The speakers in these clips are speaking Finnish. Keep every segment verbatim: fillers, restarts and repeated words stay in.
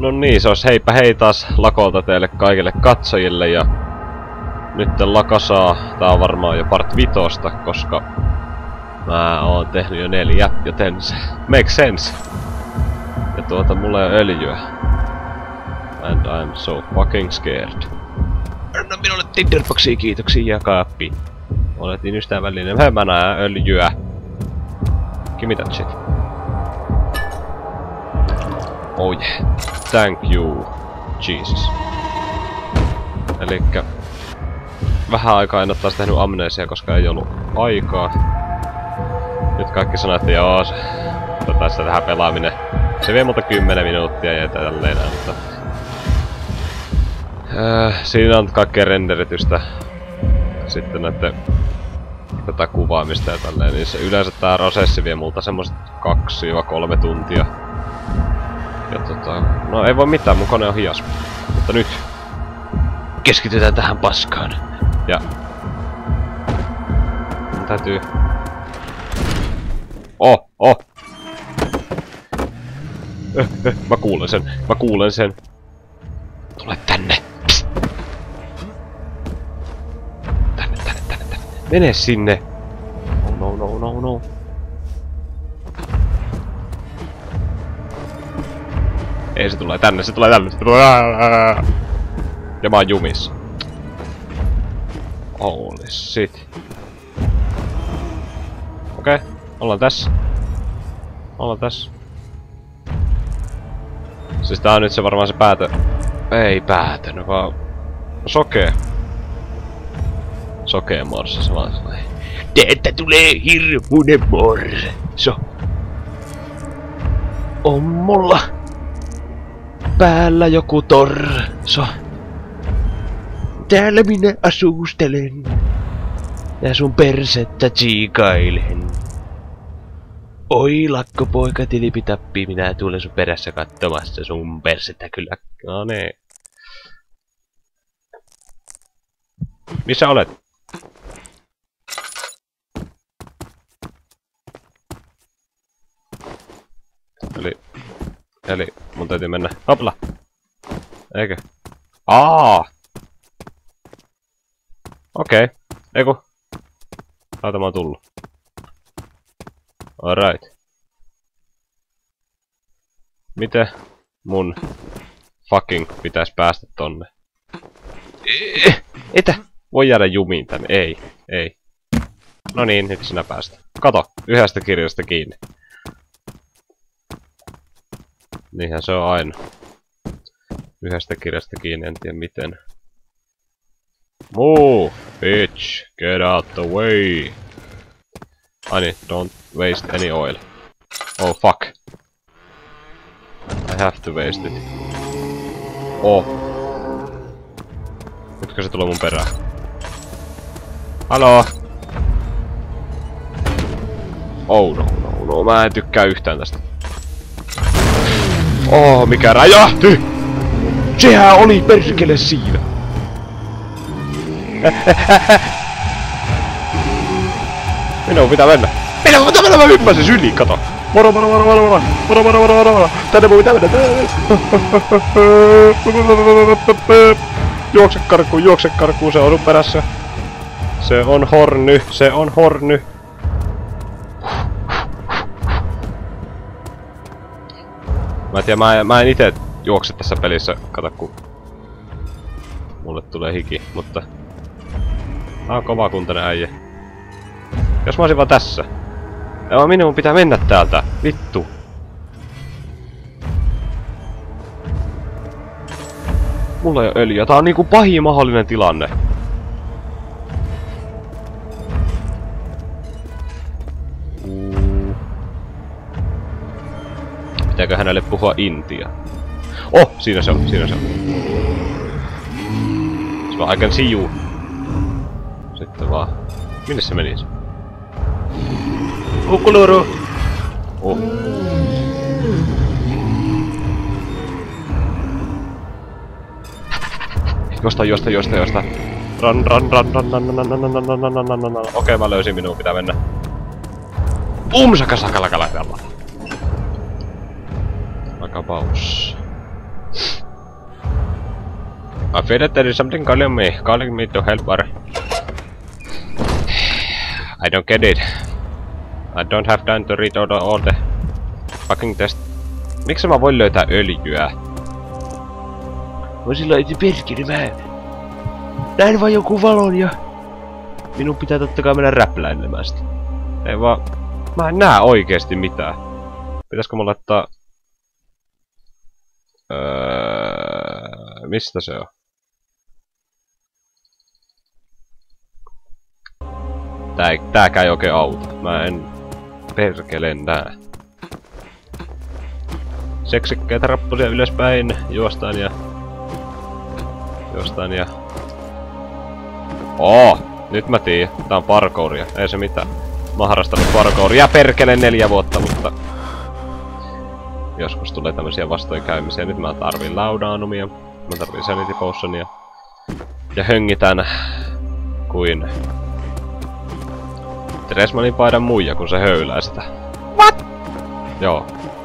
No niin, se olisi heipä hei taas lakolta teille kaikille katsojille ja nyt lakasaa, tää on varmaan jo part vitosta, koska mä oon tehnyt jo neljä, joten se makes sense. Ja tuota, mulla ei oo öljyä. And I'm so fucking scared. Anna minulle Tinderboxia, kiitoksia ja kaappi. Oletin ystävällinen, mä näen öljyä. Give me that shit. Oh yeah. Thank you, Jesus. Elikkä vähän aikaa en oo taas tehnyt amnesia, koska ei ollut aikaa. Nyt kaikki sanoo, että joo, se, tässä tähän pelaaminen. Se vie multa kymmenen minuuttia ja tälleen, mutta öö, siinä on kaikkea renderitystä. Sitten näitten tätä kuvaamista ja tälleen, niin se yleensä tää prosessi vie multa semmoset kaksi kolme tuntia. Ja tota, no ei voi mitään, mun kone on hias. Mutta nyt keskitytään tähän paskaan. Ja mun täytyy... Oh, oh! Öh, öh, mä kuulen sen, mä kuulen sen. Tule tänne! Psst. Tänne, tänne, tänne, tänne. Mene sinne! Oh no, no, no, no. Ei se tulee tänne, se tulee tänne, se tulee... Ja mä oon jumissa. Holy shit. Okei, okay, ollaan tässä. Ollaan tässä. Siis tää on nyt se varmaan se päätö... Ei päätänyt, vaan... Sokee. Sokee morse, se vaan sellainen. Teettä tulee hirmuinen morso. On mulla päällä joku torso. Täällä minä asustelen. Ja sun persettä tsiikailen. Oi lakkopoika tilipitappi, minä tulen sun perässä katsomassa sun persettä kyllä. No nee. Missä olet? Eli... Eli mun täytyy mennä... Hopla! Eikö? Aa! Okei. Okay. Eiku. Täältä mä oon tullut. Alright. Miten mun fucking pitäis päästä tonne? Eh, etä! Voi jäädä jumiin tänne. Ei. Ei. No niin, nyt sinä päästä. Kato, yhdestä kirjasta kiinni. Niinhän se on aina. Yhdestä kirjasta kiinni, en tiedä miten. Move, bitch! Get out the way! Ai niin, don't waste any oil. Oh fuck. I have to waste it. Oh. Nytkö se tulee mun perään? Haloo? Oh no no no, mä en tykkää yhtään tästä. Oh, mikä räjähti! Sehän oli perkele siinä! Minun pitää mennä! Minun pitää mennä, mä hyppäsin syliin, kato! Moro moro moro moro moro! Moro moro moro moro! Tänne mun pitää mennä! Juokse karkuun, juokse karkuun, se on sun perässä! Se on horny, se on horny! Mä en tiedä, mä, mä en ite juokse tässä pelissä, kato ku... Mulle tulee hiki, mutta... Tää on kovakuntainen äijä. Jos mä olisin vaan tässä. Joo, minun pitää mennä täältä. Vittu. Mulla ei oo öljyä. Tää on niinku pahin mahdollinen tilanne. Uh. Pitääkö hänelle puhua intia? Oh! Siinä se on, siinä se on. So I can see you. Sitten vaan. Minne se meni? Ukkuluru! Oh. Josta, josta, josta, josta. Ran, ran, ran, ran, ran, ran, ran, ran, ran, ran, ran, ran, ran. Okei, mä löysin, minun pitää mennä. Umsaka sakalakala. Lakapaus. I feel that there is something calling me, calling me to help her. I don't get it. I don't have time to read out all the fucking test. Miksi mä voin löytää öljyä? Mä sillä itse perkele mä... Näin vaan joku valon ja... Minun pitää tottakai mennä räpläilemään sitä. Ei vaan... Mä en näe oikeesti mitään. Pitäisikö mun laittaa... Öö... Mistä se on? Tää ei, tääkään ei oikein auta. Mä en perkele nää. Seksikkäitä rappusia ylöspäin. Juostaan ja... Juostaan ja... Oo! Nyt mä tiedän. Tää on parkouria. Ei se mitään. Mä oon harrastanut parkouria perkele neljä vuotta, mutta... Joskus tulee tämmösiä vastoinkäymisiä. Nyt mä tarviin laudaanumia. Mä tarviin sanity potionia. Ja höngitän... Kuin... Dressmanin paidan muija, kun se höylää sitä. What? Joo.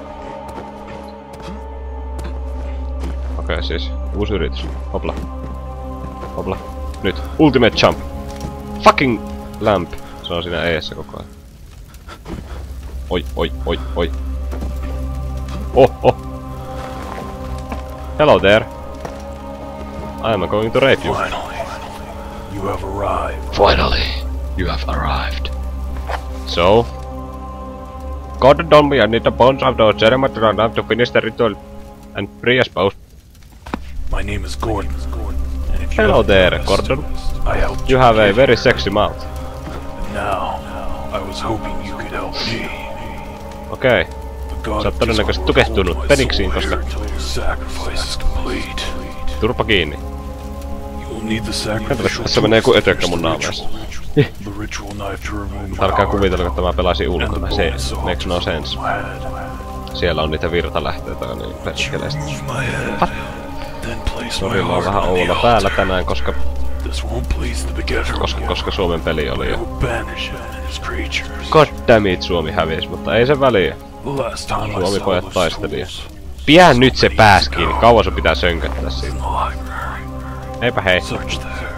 Okei, okay, siis uusi yritys. Hopla. Hopla. Nyt. Ultimate jump. Fucking lamp. Se on siinä eessä koko ajan. Oi, oi, oi, oi. Oh, oh. Hello there. I am going to rape you. Finally, you have arrived. Finally, you have arrived. So, God told me I need the bones of those ceremonial lamp to finish the ritual and pre-expose. My name is Gordon. And if you Hello haven't there, noticed, Gordon. I helped You have a get very here. sexy mouth. And now, I was hoping you could help me. Okei. Okay. The god Sä oot of todennäköisesti Discord will tukehtunut hold my Fenixiin, soul koska... here until the sacrifice is complete. Turpa kiinni. You will need the Kato, sacrificial tässä menee joku tools to ötökkä mun finish the naamaissa. ritual. The ritual knife to remove my Alkaa power. kuvitella, että mä pelasin And the ulkona. Se bonus of makes no sense. my head. Siellä on niitä virtalähteitä niin perkeleesti. Remove my head. Then place Sori, my mä oon heart vähän on the ouolla päällä altar. tänään, koska, This won't please the begetter koska, again. koska Suomen peli oli I jo. will banish him and his creatures. God damn it, Suomi hävisi, mutta ei se väliä. The last time I Suomi saw pojat those taisteli. tools Pidä nyt se pääs kiinni, kauan sun pitää sönköttää siinä. in the library. Eipä hei. Search there.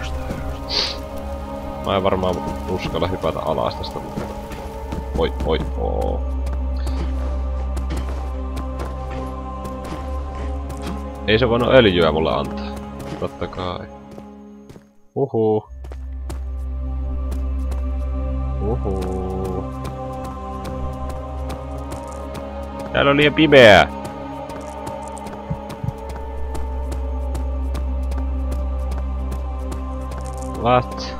Mä en varmaan uskalla hypätä alas tästä, mutta... Oi, oi, oo. Ei se voinut öljyä mulle antaa. Totta kai. Uhu. Uhu. Täällä on liian pimeää. What?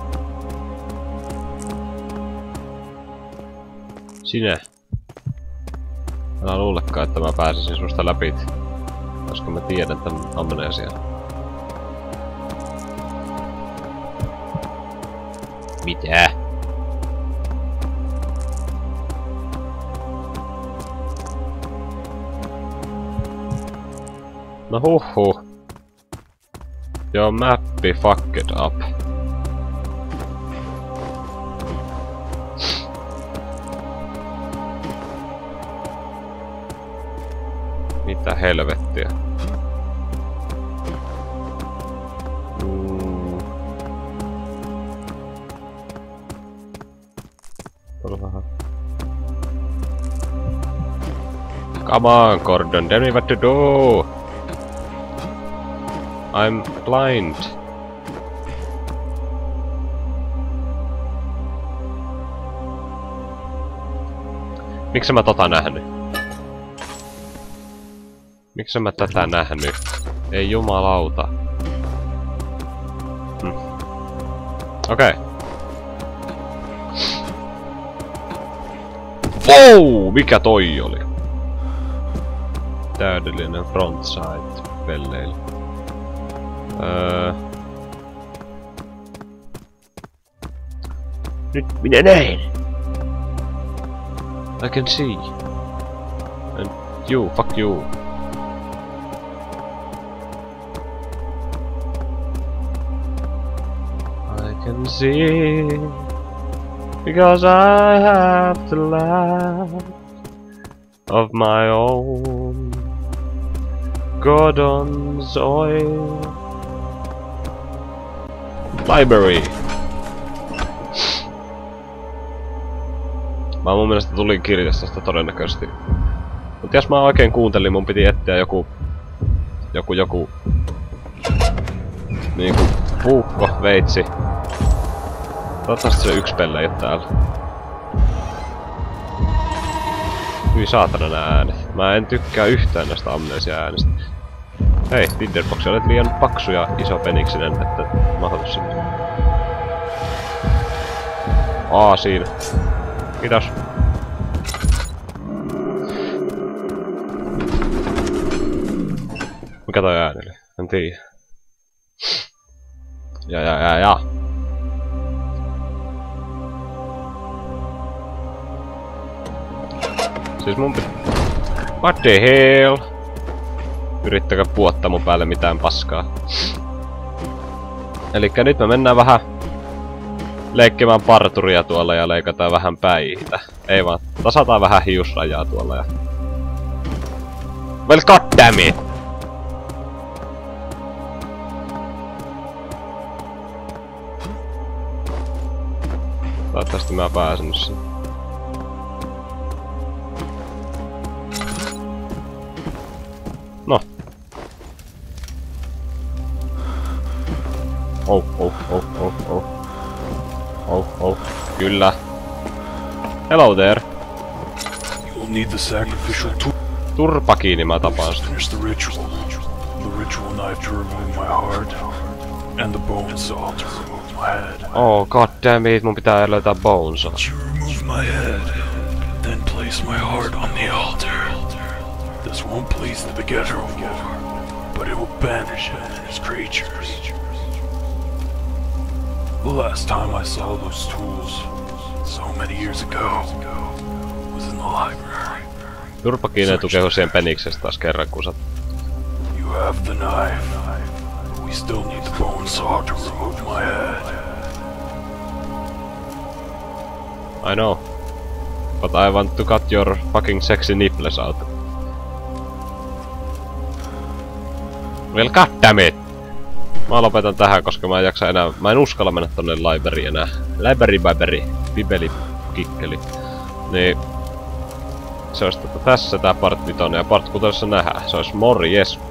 Sinä. Älä luulekaan, että mä pääsisin susta läpi. Koska mä tiedän tän amnesian. Mitä? No huhhuh. Your mappi fucked up. Mitä helvettiä? Mm. Vähän. Come on, Gordon, tell me what to do. I'm blind. Miksi mä tota nähnyt? Miksi mä tätä nähnyt? Ei jumalauta. Hm. Okei. Okay. Wow! Mikä toi oli? Täydellinen frontside pelleily. Öö... Nyt minä näen! I can see. And you, fuck you. I can see. Because I have the light of my own. Gordon's oil. Library! Mä mun mielestä tulin kirjastosta todennäköisesti. Mut jos mä oikein kuuntelin, mun piti etsiä joku... Joku joku... Niinku... Puukko, veitsi. Toivottavasti se yksi pelle ei oo täällä. Hyi saatana nää äänet. Mä en tykkää yhtään näistä amnesia äänistä. Hei, Tinderbox, olet liian paksu ja iso peniksinen, että mahdotus sinne. Aa, siinä. Kiitos. Mikä toi ääni oli? En tiedä. Ja ja ja ja. Siis mun pit... What the hell? Yrittäkö puottaa mun päälle mitään paskaa. Elikkä nyt me mennään vähän leikkimään parturia tuolla ja leikataan vähän päitä. Ei vaan, tasataan vähän hiusrajaa tuolla ja... Well, goddammit! Toivottavasti mä pääsen sinne. No. Oh, oh, oh, oh, oh. Oh, oh. Kyllä. Hello there. You'll need the sacrificial tool. Turpa kiinni, mä tapaan sitä. Finish the ritual. The ritual knife to remove my heart. And the bone saw to remove my head. Oh, god damn it, mun pitää löytää bone saw. You remove my head. Then place my heart on the altar. This won't please the begetter of war, but it will banish him and his creatures. The last time I saw those tools, so many years ago, was in the library. Turpa kiinni tukehu siihen peniksestä taas kerran, kun sä... You have the knife, but we still need the bone saw to remove my head. I know. But I want to cut your fucking sexy nipples out. Well, goddammit! Mä lopetan tähän, koska mä en jaksa enää... Mä en uskalla mennä tonne libraryin enää. Library biberi. Bibeli kikkeli. Niin... Se olisi tota tässä tää part vitonen ja part kutossa nähdään. Se olisi morjes.